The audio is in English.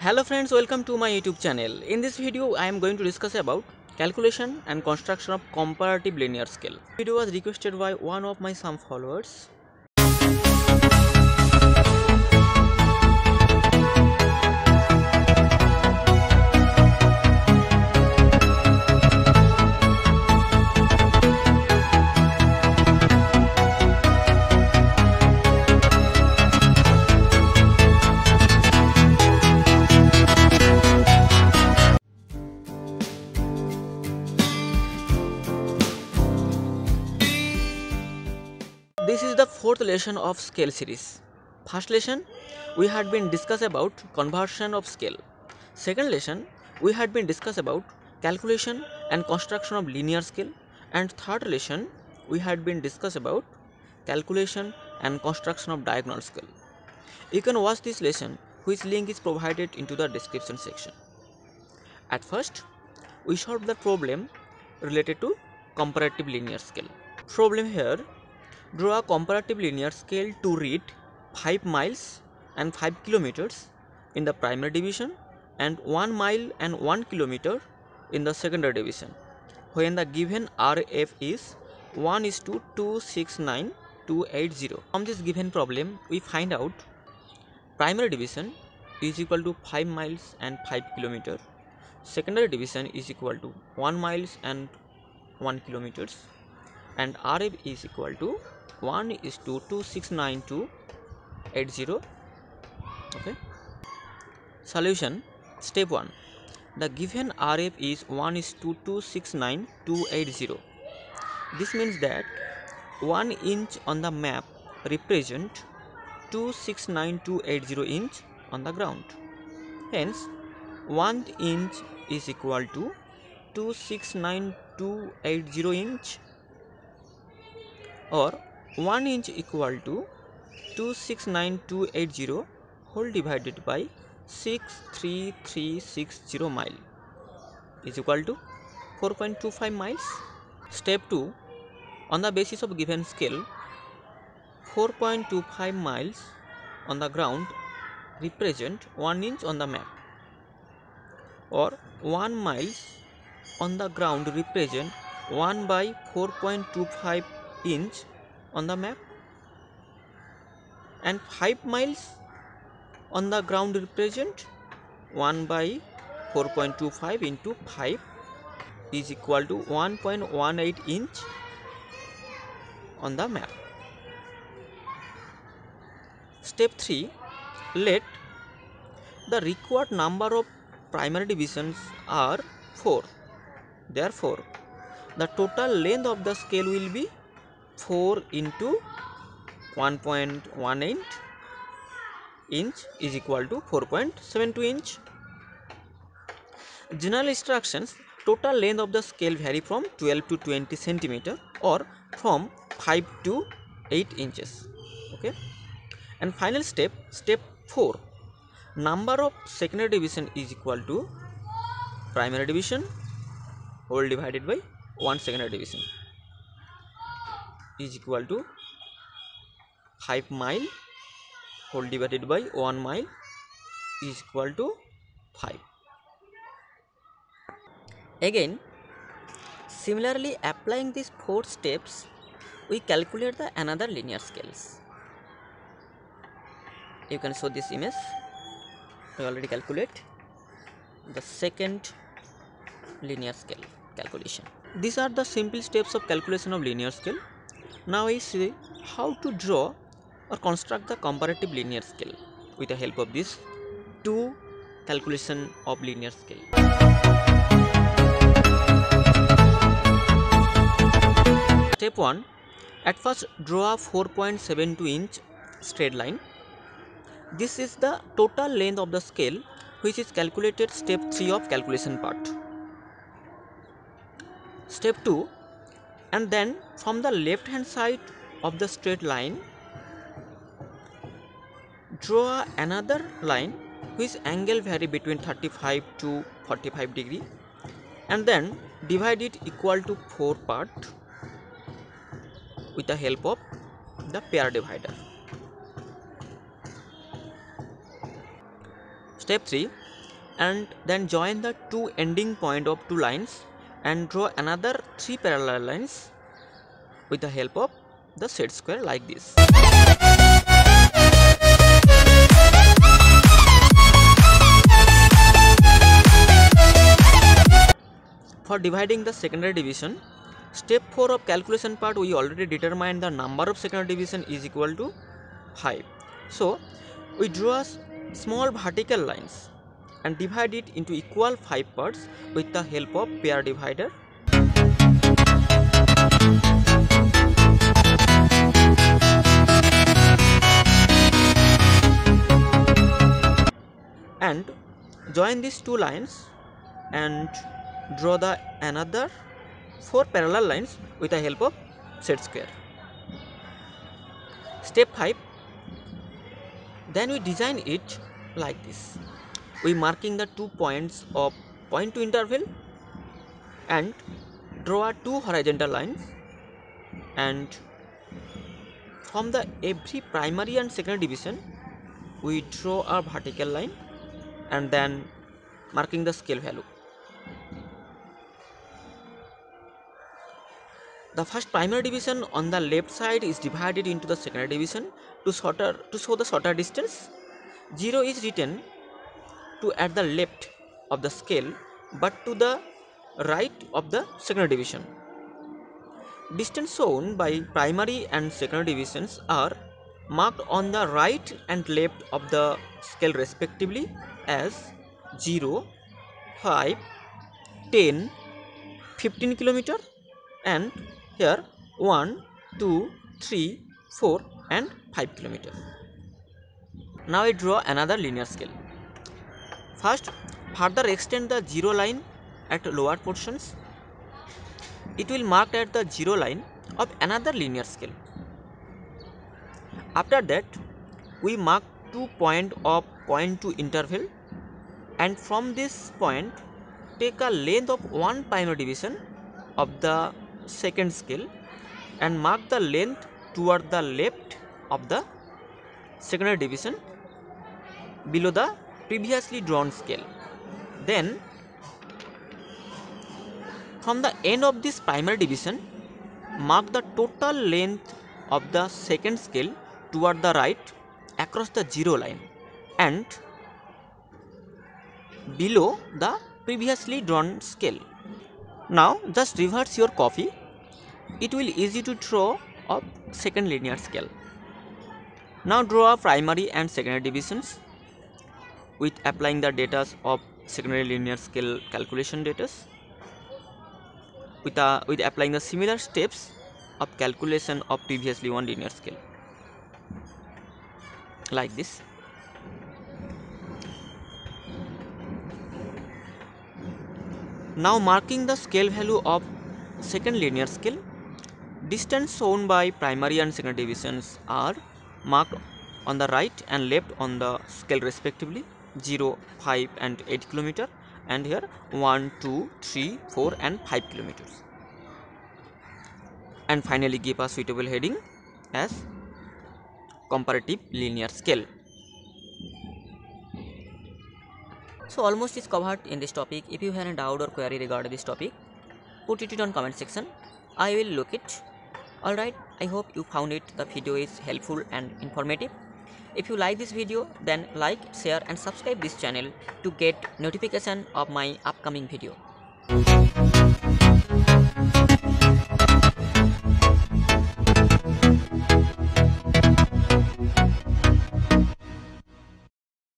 Hello friends, welcome to my YouTube channel. In this video, I am going to discuss about calculation and construction of comparative linear scale. This video was requested by one of my some followers. This is the fourth lesson of scale series. First lesson, we had been discussed about conversion of scale. Second lesson, we had been discussed about calculation and construction of linear scale. And third lesson, we had been discussed about calculation and construction of diagonal scale. You can watch this lesson, which link is provided into the description section. At first, we solved the problem related to comparative linear scale. Problem here, draw a comparative linear scale to read 5 miles and 5 kilometers in the primary division and 1 mile and 1 kilometer in the secondary division when the given RF is 1:269,280. From this given problem, we find out primary division is equal to 5 miles and 5 kilometers, secondary division is equal to 1 miles and 1 kilometers, and RF is equal to 1:269,280. Okay. Solution. Step 1. The given RF is 1:269,280. This means that 1 inch on the map represent 269,280 inch on the ground. Hence, 1 inch is equal to 269,280 inch, or 1 inch equal to 269,280 whole divided by 63360 mile is equal to 4.25 miles. Step 2. On the basis of given scale, 4.25 miles on the ground represent 1 inch on the map, or 1 miles on the ground represent 1 by 4.25 inch on the map, and 5 miles on the ground represent 1 by 4.25 into 5 is equal to 1.18 inch on the map. Step 3. Let the required number of primary divisions are 4. Therefore, the total length of the scale will be 4 into 1.18 inch is equal to 4.72 inch. General instructions: total length of the scale vary from 12 to 20 centimeter or from 5 to 8 inches. Okay. And final step, step 4. Number of secondary division is equal to primary division whole divided by 1 secondary division is equal to 5 mile whole divided by 1 mile is equal to 5. Again, similarly applying these 4 steps, we calculate the another linear scales. You can show this image. We already calculate the second linear scale calculation. These are the simple steps of calculation of linear scale. Now we see how to draw or construct the comparative linear scale with the help of these two calculation of linear scale. Step 1. At first, draw a 4.72 inch straight line. This is the total length of the scale, which is calculated step 3 of calculation part. Step 2. And then from the left hand side of the straight line, draw another line which angle vary between 35 to 45 degree, and then divide it equal to 4 part with the help of the pair divider. Step 3, and then join the two ending point of two lines and draw another 3 parallel lines with the help of the set square like this. For dividing the secondary division, step 4 of calculation part, we already determined the number of secondary division is equal to 5. So we draw small vertical lines and divide it into equal 5 parts with the help of pair divider. And join these two lines and draw the another 4 parallel lines with the help of set square. Step 5, then we design it like this. We marking the 2 points of point to interval and draw 2 horizontal lines, and from the every primary and secondary division we draw a vertical line and then marking the scale value. The first primary division on the left side is divided into the secondary division to show the shorter distance. 0 is written to at the left of the scale but to the right of the secondary division. Distance shown by primary and secondary divisions are marked on the right and left of the scale respectively as 0, 5, 10, 15 km, and here 1, 2, 3, 4 and 5 km. Now I draw another linear scale. First, further extend the 0 line at lower portions. It will mark at the 0 line of another linear scale. After that, we mark 2 points of point to interval, and from this point take a length of 1 primary division of the second scale and mark the length toward the left of the secondary division below the previously drawn scale. Then from the end of this primary division mark the total length of the second scale toward the right across the 0 line and below the previously drawn scale. Now just reverse your copy. It will easy to draw a second linear scale. Now draw primary and secondary divisions with applying the data of secondary linear scale calculation data with applying the similar steps of calculation of previously one linear scale like this. Now marking the scale value of second linear scale, distance shown by primary and secondary divisions are marked on the right and left on the scale respectively 0, 5 and 8 km, and here 1, 2, 3, 4 and 5 kilometers, and finally give a suitable heading as comparative linear scale. So almost is covered in this topic. If you have any doubt or query regarding this topic, put it on comment section. I will look it. Alright, I hope you found the video is helpful and informative. If you like this video, then like, share and subscribe this channel to get notification of my upcoming video.